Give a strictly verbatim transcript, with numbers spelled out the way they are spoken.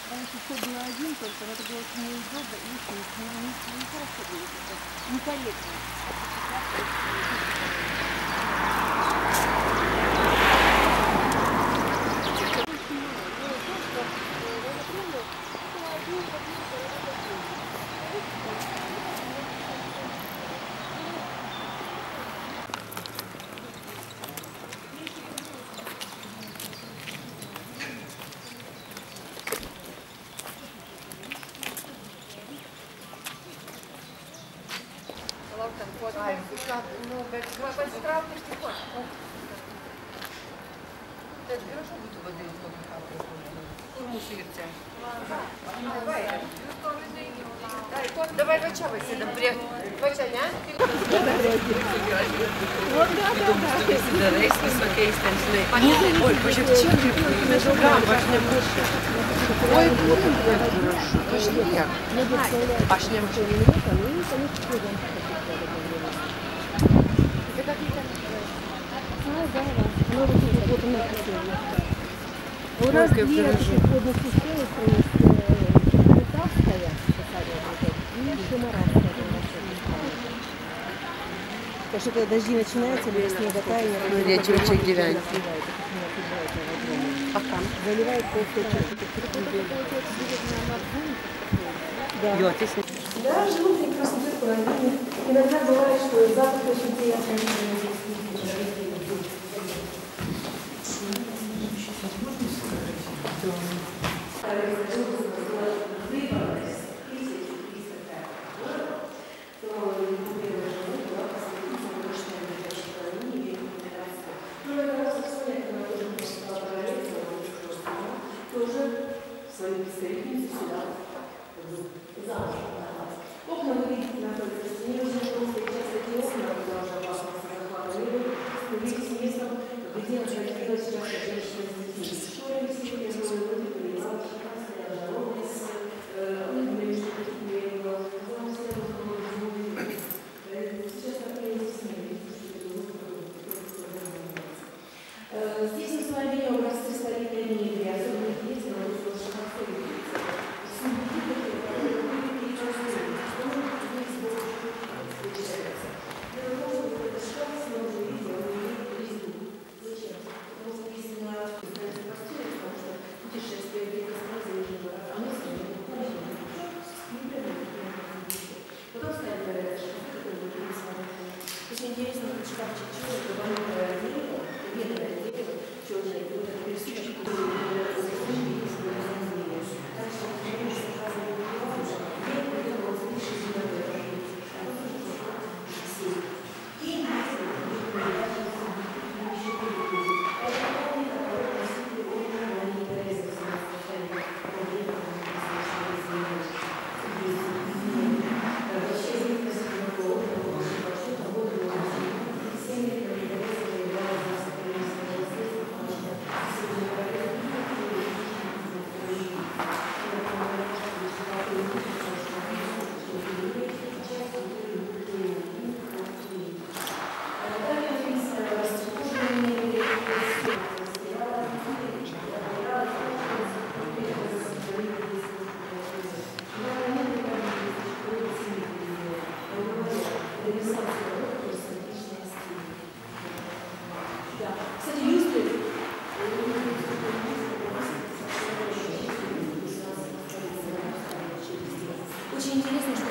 Раньше все было один только, но это было очень неудобно и очень нехорошо было. Некорректно. Ai, nu, bet pasitraukti iš tikro. Bet gražu būtų vadinti tokį kapą. Kur mūsų irce? Davai, jūs to vidai. Давай va čia vasidam prie. Va čia, ne? Įdomus tu visi darais visokiais ten, žinai. Oi, pažiūrėk, čia kaip nežinau, aš nebušiu. Ой, kaip gražu. Pažiūrėk. Aš nebušiu. У нас две пешеходных системы, то есть Метавская, и Шимаровская. Так что когда дожди начинаются, или снеготаяние, речевичек девять. Заливает полсточек. Да. Да, живут прекрасно такое. Иногда бывает, что запах очень приятный. Свою представительницу сюда замуж отдавать. Окна вы видите находятся в стене, уже просто сейчас эти окна, куда уже опасность захватывали, становились местом, где находилась сейчас женщина с детьми. Школе сегодня было люди, понимали, что там стоят дороги с людьми, что такие было. Сейчас такое не смеется, что это было такое. Здесь мы с вами видим образцы старинной мебели, особенно дети, но вот что интересно, как шкафчик черный, добавленное дерево, ветное дерево, черное, и вот это пересечение, очень интересно, что